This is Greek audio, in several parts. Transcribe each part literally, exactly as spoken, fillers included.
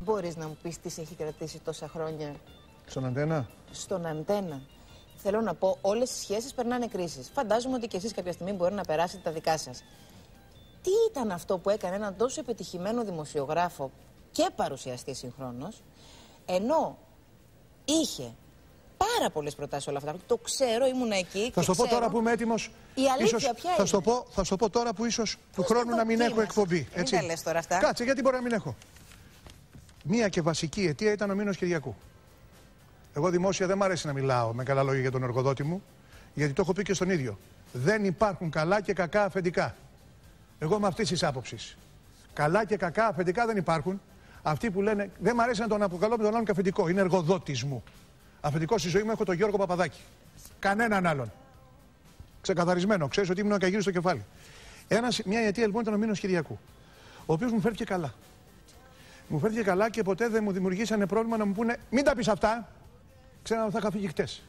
μπορείς να μου πεις τι σε έχει κρατήσει τόσα χρόνια στον Αντένα? Στον Αντένα. Θέλω να πω, όλες οι σχέσεις περνάνε κρίσεις. Φαντάζομαι ότι και εσείς κάποια στιγμή μπορεί να περάσετε τα δικά σας. Τι ήταν αυτό που έκανε έναν τόσο επιτυχημένο δημοσιογράφο και παρουσιαστή συγχρόνως, ενώ είχε πάρα πολλές προτάσεις όλα αυτά? Το ξέρω, ήμουν εκεί. Θα σου το πω τώρα που είμαι έτοιμος. Η αλήθεια ίσως, ποια θα είναι? σου πω, θα σου το πω τώρα που ίσως του χρόνου να μην έχω εκπομπή. Έτσι. Μην τα λες τώρα αυτά. Κάτσε, γιατί μπορεί να μην έχω. Μία και βασική αιτία ήταν ο μήνος Κυριακού. Εγώ δημόσια δεν μ' αρέσει να μιλάω με καλά λόγια για τον εργοδότη μου, γιατί το έχω πει και στον ίδιο. Δεν υπάρχουν καλά και κακά αφεντικά. Εγώ είμαι αυτή τη άποψη. Καλά και κακά αφεντικά δεν υπάρχουν. Αυτοί που λένε δεν μ' αρέσει να τον αποκαλώ με τον άλλον αφεντικό. Είναι εργοδότης μου. Αφεντικό στη ζωή μου έχω τον Γιώργο Παπαδάκη. Κανέναν άλλον. Ξεκαθαρισμένο. Ξέρεις ότι ήμουν ακαγύρι στο κεφάλι. Ένας, μια αιτία λοιπόν ήταν ο μήνος Κυριακού. Ο οποίος μου φέρθηκε καλά. Μου φέρθηκε καλά και ποτέ δεν μου δημιουργήσανε πρόβλημα να μου πούνε μην τα πεις αυτά. Ξέρω ότι θα είχα φύγει χτες.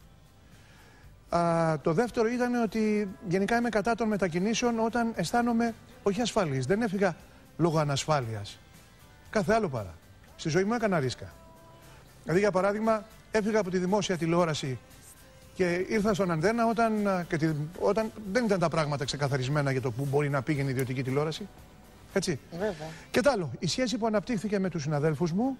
Α, το δεύτερο ήταν ότι γενικά είμαι κατά των μετακινήσεων όταν αισθάνομαι όχι ασφαλής. Δεν έφυγα λόγω ανασφάλειας. Κάθε άλλο παρά. Στη ζωή μου έκανα ρίσκα. Δηλαδή, για παράδειγμα, έφυγα από τη δημόσια τηλεόραση και ήρθα στον Αντένα όταν, και τη, όταν δεν ήταν τα πράγματα ξεκαθαρισμένα για το που μπορεί να πήγαινε η ιδιωτική τηλεόραση. Έτσι. Βέβαια. Και τ' άλλο, η σχέση που αναπτύχθηκε με τους συναδέλφους μου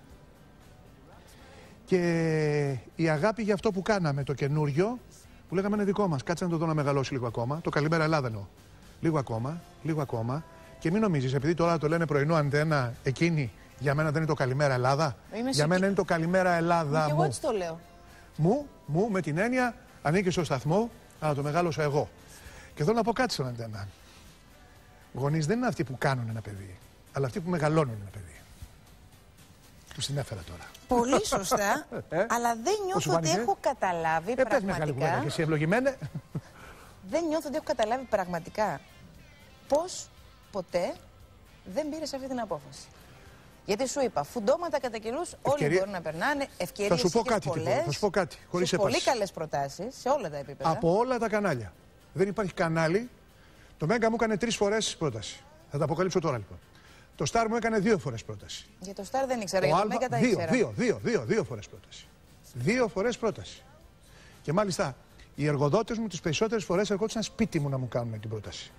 και η αγάπη για αυτό που κάναμε, το καινούριο, που λέγαμε είναι δικό μας. Κάτσε να το δω να μεγαλώσει λίγο ακόμα. Το Καλημέρα Ελλάδα εννοώ. Λίγο ακόμα, λίγο ακόμα. Και μην νομίζεις, επειδή τώρα το λένε πρωινό Αντένα, εκείνη για μένα δεν είναι το Καλημέρα Ελλάδα. Είμαι για μένα είναι το Καλημέρα Ελλάδα. Και εγώ έτσι το λέω. Μου, μου, με την έννοια, ανήκει στο σταθμό, αλλά το μεγάλωσα εγώ. Και θέλω να πω κάτι στον Αντένα. Γονείς δεν είναι αυτοί που κάνουν ένα παιδί, αλλά αυτοί που μεγαλώνουν ένα παιδί. Του συνέφερα τώρα. Πολύ σωστά, ε? αλλά δεν νιώθω ότι έχω καταλάβει ε, πραγματικά. Και εσύ ευλογημένε. Δεν νιώθω ότι έχω καταλάβει πραγματικά πώς ποτέ δεν πήρες αυτή την απόφαση. Γιατί σου είπα, φουντώματα κατά καιρούς όλοι μπορούν να περνάνε, ευκαιρίες θα σου πω κάτι, πολλές, θα σου πω κάτι, χωρίς πολύ καλές προτάσεις σε όλα τα επίπεδα. Από όλα τα κανάλια. Δεν υπάρχει κανάλι. Το Μέγκα μου έκανε τρεις φορές πρόταση. Θα τα αποκαλύψω τώρα λοιπόν. Το Σταρ μου έκανε δύο φορές πρόταση. Για το Σταρ δεν ήξερα, ο για το Άλβα, Μέγκα τα δύο, ήξερα. Δύο, δύο, δύο, δύο φορές πρόταση. Δύο φορές πρόταση. Και μάλιστα οι εργοδότες μου τις περισσότερες φορές ερχόντουσαν σπίτι μου να μου κάνουν την πρόταση.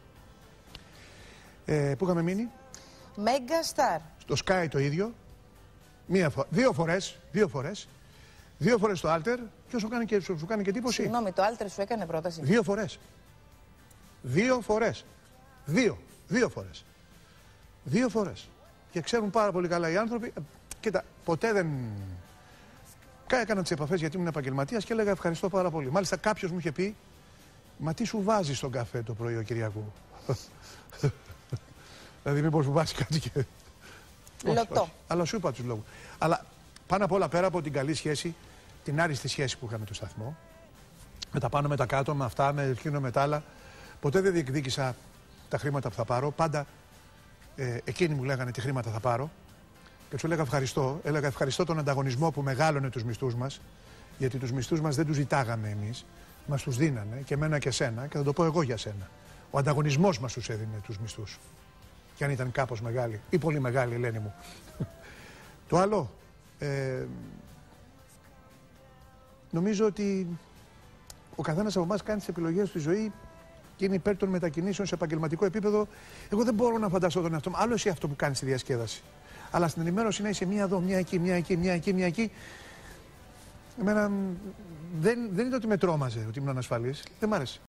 Ε, πού είχαμε μείνει? Μέγκα Σταρ. Στο Sky το ίδιο. Μία φο... Δύο φορές. Δύο φορές. Δύο φορές στο Alter. Ποιος σου κάνει και, σου, σου κάνει και εντύπωση? Συγγνώμη, το Alter σου έκανε πρόταση? Δύο φορές. Δύο φορές. Δύο. Δύο φορές. Δύο φορές. Και ξέρουν πάρα πολύ καλά οι άνθρωποι. Κοίτα, ποτέ δεν. Έκανα τις επαφές γιατί ήμουν επαγγελματίας και έλεγα ευχαριστώ πάρα πολύ. Μάλιστα κάποιος μου είχε πει, μα τι σου βάζει στον καφέ το πρωί ο Κυριακού? Δηλαδή μήπως σου βάζει κάτι και. Λωτό. Όχι, αλλά σου είπα τους λόγους. Αλλά πάνω απ' όλα, πέρα από την καλή σχέση, την άριστη σχέση που είχαμε στο σταθμό, με τα πάνω με τα κάτω, με αυτά, με εκείνο με τα άλλα, ποτέ δεν διεκδίκησα τα χρήματα που θα πάρω. Πάντα ε, εκείνοι μου λέγανε τι χρήματα θα πάρω. Και του έλεγα ευχαριστώ. Έλεγα ευχαριστώ τον ανταγωνισμό που μεγάλωνε τους μισθούς μας, γιατί τους μισθούς μας δεν τους ζητάγαμε εμείς, μας τους δίνανε και εμένα και σένα, και θα το πω εγώ για σένα. Ο ανταγωνισμός μας τους έδινε τους μισθούς. Και αν ήταν κάπως μεγάλη ή πολύ μεγάλη, Ελένη μου. Το άλλο, ε, νομίζω ότι ο καθένας από εμάς κάνει τις επιλογές στη ζωή και είναι υπέρ των μετακινήσεων σε επαγγελματικό επίπεδο. Εγώ δεν μπορώ να φανταστώ τον εαυτό μου. Άλλο εσύ αυτό που κάνει στη διασκέδαση. Αλλά στην ενημέρωση να είσαι μία εδώ, μία εκεί, μία εκεί, μία εκεί, μία εκεί. Εμένα δεν, δεν είναι ότι με τρόμαζε ότι ήμουν ανασφαλής. Δεν μ' άρεσε.